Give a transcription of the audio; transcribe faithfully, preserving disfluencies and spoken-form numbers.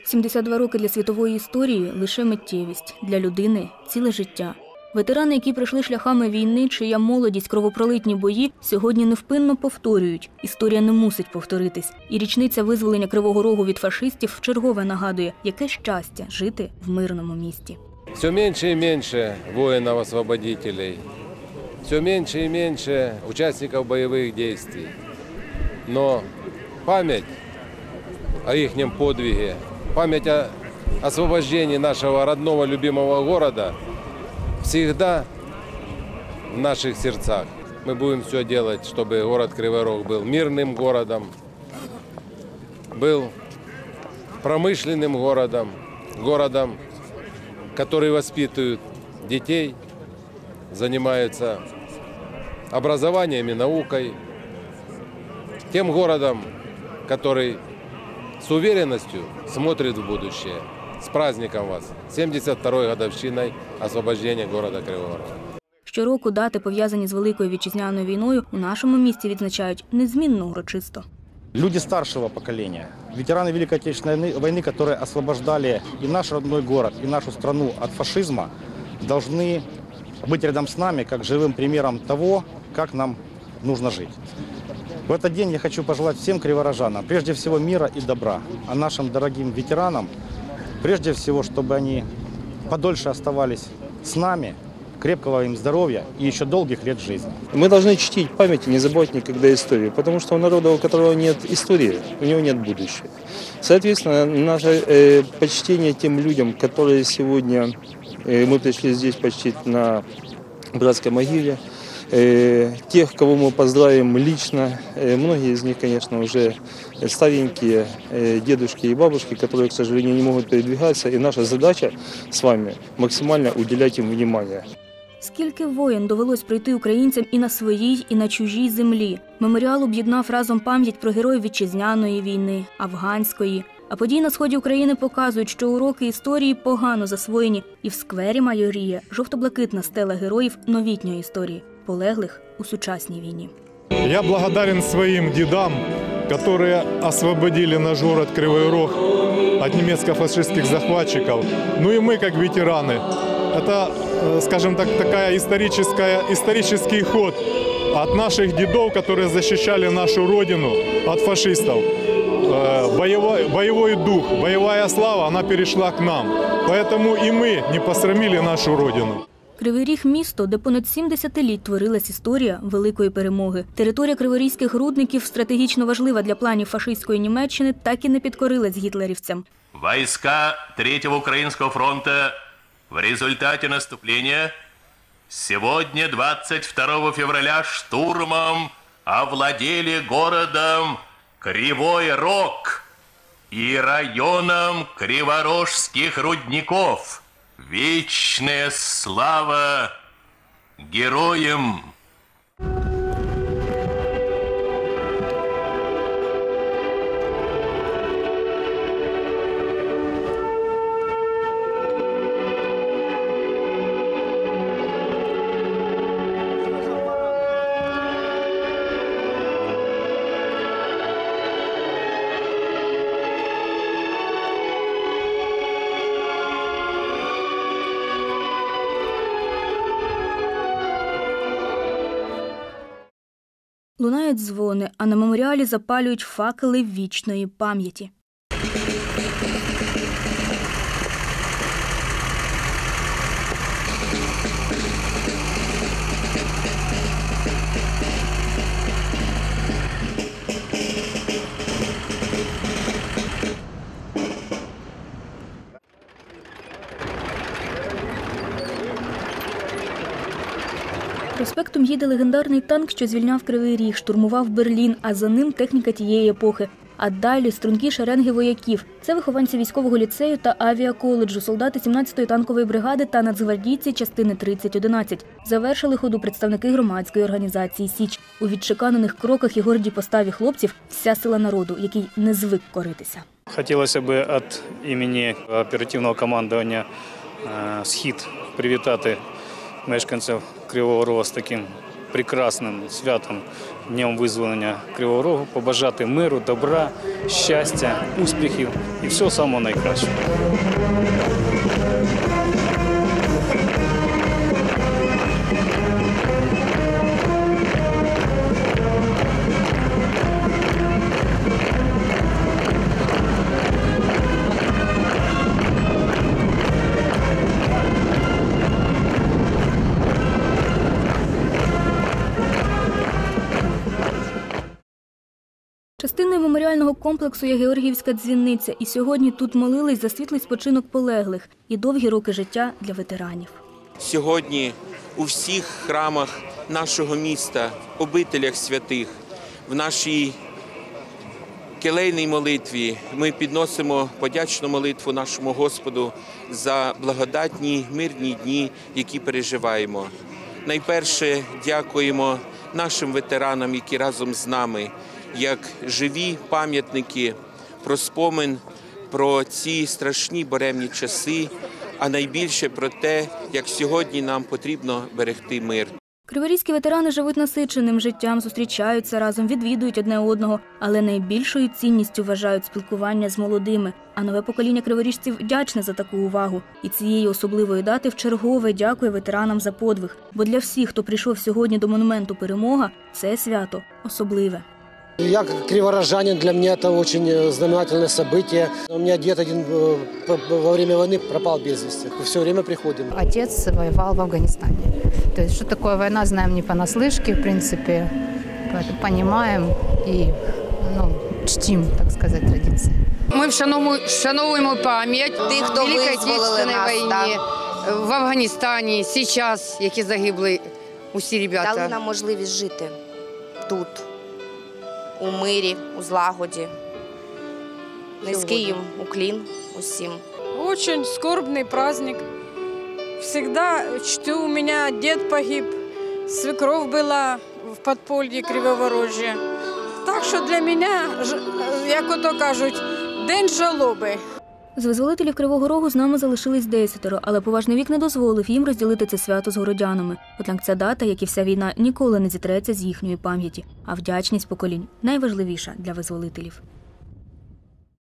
сімдесят два роки для світової історії – лише миттєвість, для людини – ціле життя. Ветерани, які пройшли шляхами війни, чия молодість, кровопролитні бої, сьогодні невпинно повторюють. Історія не мусить повторитись. І річниця визволення Кривого Рогу від фашистів вчергове нагадує, яке щастя жити в мирному місті. Все меньше и меньше воинов-освободителей, все меньше и меньше участников боевых действий. Но память о ихнем подвиге, память о освобождении нашего родного любимого города всегда в наших сердцах. Мы будем все делать, чтобы город Кривой Рог был мирным городом, был промышленным городом, городом, который воспитывает детей, занимается образованием и наукой, тем городом, который с уверенностью смотрит в будущее. С праздником вас! сімдесят второю годовщиною освобождення города Кривого Рогу. Щороку дати, пов'язані з Великою Вітчизняною війною, у нашому місті відзначають незмінно урочисто. Люди старшего поколения, ветераны Великой Отечественной войны, которые освобождали и наш родной город, и нашу страну от фашизма, должны быть рядом с нами как живым примером того, как нам нужно жить. В этот день я хочу пожелать всем криворожанам, прежде всего, мира и добра, а нашим дорогим ветеранам, прежде всего, чтобы они подольше оставались с нами, крепкого им здоровья и еще долгих лет жизни. Мы должны чтить память и не забывать никогда историю, потому что у народа, у которого нет истории, у него нет будущего. Соответственно, наше э, почтение тем людям, которые сегодня э, мы пришли здесь почтить на братской могиле, э, тех, кого мы поздравим лично, э, многие из них, конечно, уже старенькие э, дедушки и бабушки, которые, к сожалению, не могут передвигаться, и наша задача с вами максимально уделять им внимание. Скільки воєн довелось пройти українцям і на своїй, і на чужій землі. Меморіал об'єднав разом пам'ять про героїв Вітчизняної війни, Афганської. А події на сході України показують, що уроки історії погано засвоєні. І в сквері майоріє жовто-блакитна стела героїв новітньої історії, полеглих у сучасній війні. Я благодарен своим дедам, которые освободили наш город Кривой Рог от немецко-фашистских захватчиков. Ну и мы, как ветераны, это, скажем так, такая историческая, исторический ход от наших дедов, которые защищали нашу родину от фашистов. Боевой, боевой дух, боевая слава, она перешла к нам. Поэтому и мы не посрамили нашу родину. Кривий Ріг – місто, де понад сім десятиліть творилась історія великої перемоги. Територія криворізьких рудників, стратегічно важлива для планів фашистської Німеччини, так і не підкорилась гітлерівцям. Войска Третьего Украинского фронта в результате наступления сегодня, двадцать второго февраля, штурмом овладели городом Кривой Рог и районом Криворожских рудников. Вечная слава героям! Лунають дзвони, а на меморіалі запалюють факели вічної пам'яті. Проспектом їде легендарний танк, що звільняв Кривий Ріг, штурмував Берлін, а за ним техніка тієї епохи. А далі стрункі шеренги вояків. Це вихованці військового ліцею та авіаколеджу, солдати сімнадцятої танкової бригади та нацгвардійці частини тридцять одинадцять. Завершили ходу представники громадської організації «Січ». У відчеканених кроках і гордій поставі хлопців вся сила народу, який не звик коритися. Хотілося б від імені оперативного командування «Схід» привітати мешканців Кривого Рогу з таким прекрасним святом, Днем визволення Кривого Рогу, побажати миру, добра, щастя, успіхів і всього самого найкращого. Частиною меморіального комплексу є Георгіївська дзвіниця, і сьогодні тут молились за світлий спочинок полеглих і довгі роки життя для ветеранів. Сьогодні у всіх храмах нашого міста, обителях святих, в нашій келейній молитві ми підносимо подячну молитву нашому Господу за благодатні, мирні дні, які переживаємо. Найперше дякуємо нашим ветеранам, які разом з нами, як живі пам'ятники про спомин, про ці страшні буремні часи, а найбільше про те, як сьогодні нам потрібно берегти мир. Криворізькі ветерани живуть насиченим життям, зустрічаються разом, відвідують одне одного, але найбільшою цінністю вважають спілкування з молодими. А нове покоління криворіжців вдячне за таку увагу. І цієї особливої дати вчергове дякує ветеранам за подвиг. Бо для всіх, хто прийшов сьогодні до монументу «Перемога», це свято особливе. Я как криворожанин, для меня это очень знаменательное событие. У меня дед один во время войны пропал без вести. Все время приходим. Отец воевал в Афганистане. То есть, что такое война, знаем не понаслышке, в принципе. Поэтому понимаем и ну, чтим, так сказать, традиции. Ми вшановуємо пам'ять тих, хто Великої визволили нас, війні, да. в Афганістані, зараз, які загибли усі ребята. Дали нам можливість жити тут, у мирі, у злагоді. Низький їм уклін усім. Очень скорбный праздник. Всегда чту, у меня дед погиб, свекровь была в подполье Криворожья. Так що для мене, як ото кажуть, день жалоби. З визволителів Кривого Рогу з нами залишились десятеро, але поважний вік не дозволив їм розділити це свято з городянами. Однак ця дата, як і вся війна, ніколи не зітреться з їхньої пам'яті. А вдячність поколінь – найважливіша для визволителів.